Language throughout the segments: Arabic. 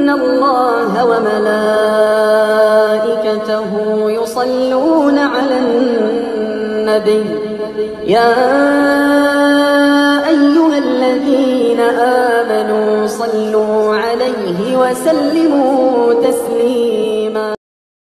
الله وملائكته يصلون على النبي يا أيها الذين آمنوا صلوا عليه وسلموا تسليما.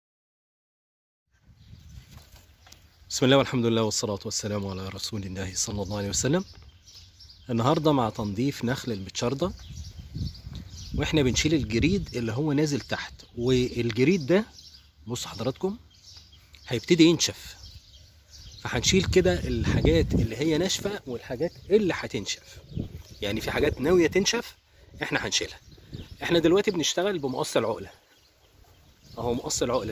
بسم الله والحمد لله والصلاة والسلام على رسول الله صلى الله عليه وسلم. النهاردة مع تنظيف نخل المتشردة، واحنا بنشيل الجريد اللي هو نازل تحت، والجريد ده بص حضراتكم هيبتدي ينشف، فهنشيل كده الحاجات اللي هي ناشفة والحاجات اللي هتنشف. يعني في حاجات ناوية تنشف احنا هنشيلها. احنا دلوقتي بنشتغل بمقص العقلة اهو، مقص العقلة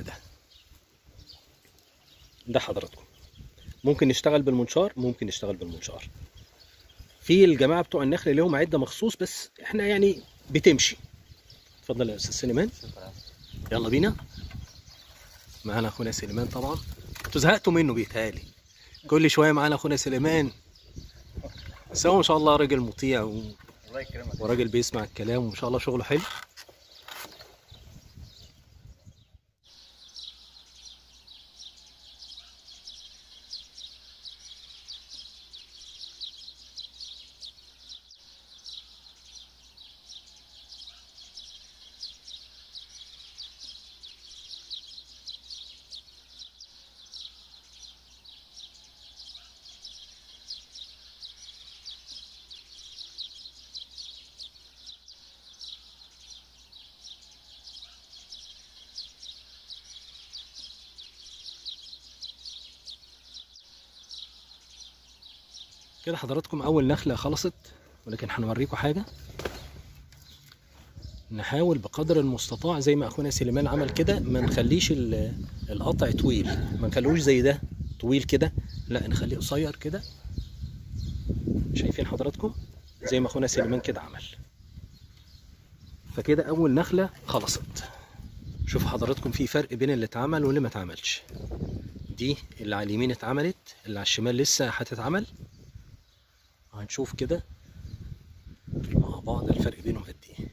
ده حضراتكم. ممكن نشتغل بالمنشار، ممكن نشتغل بالمنشار. في الجماعة بتوع النخل لهم عدة مخصوص، بس احنا يعني بتمشي. اتفضل يا استاذ سليمان، يلا بينا. معانا اخونا سليمان. طبعا انتوا زهقتوا منه بيتهيألي، كل شويه معانا اخونا سليمان، بس هو ما شاء الله راجل مطيع وراجل بيسمع الكلام، وما شاء الله شغله حلو. كده حضراتكم اول نخله خلصت، ولكن هنوريكم حاجه. نحاول بقدر المستطاع زي ما اخونا سليمان عمل كده، ما نخليش القطع طويل، ما نخلوش زي ده طويل كده، لا نخليه قصير كده. شايفين حضراتكم زي ما اخونا سليمان كده عمل. فكده اول نخله خلصت. شوفوا حضراتكم في فرق بين اللي اتعمل واللي ما اتعملش. دي اللي على اليمين اتعملت، اللي على الشمال لسه هتتعمل. هنشوف كده مع بعض الفرق بينهم قد ايه.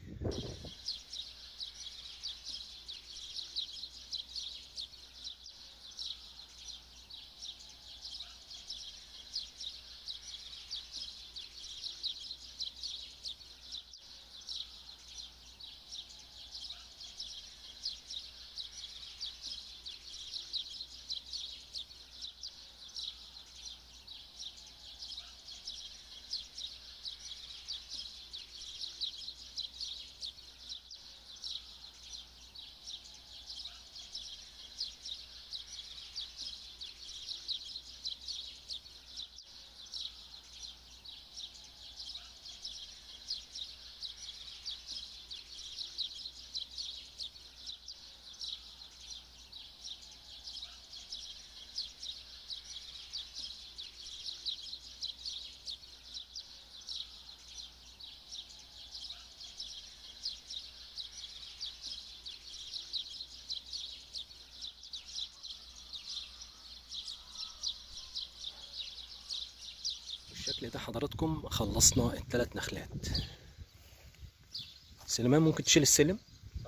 بالشكل ده حضراتكم خلصنا الثلاث نخلات. سليمان ممكن تشيل السلم.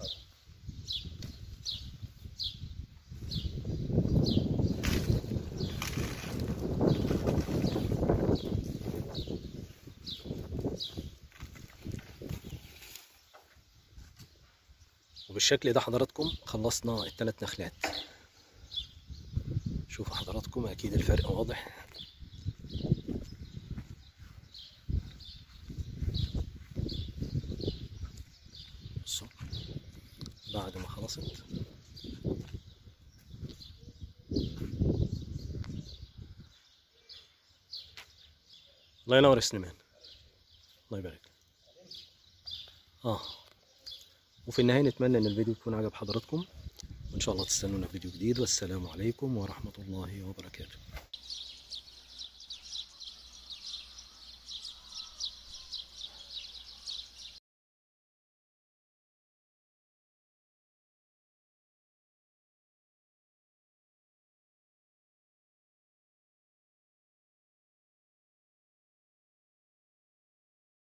وبالشكل ده حضراتكم خلصنا الثلاث نخلات. شوفوا حضراتكم اكيد الفرق واضح. بصوا بعد ما خلصت الله ينور يا سليمان، الله يبارك. وفي النهاية نتمنى ان الفيديو يكون عجب حضراتكم، وان شاء الله تستنونا في فيديو جديد، والسلام عليكم ورحمة الله وبركاته.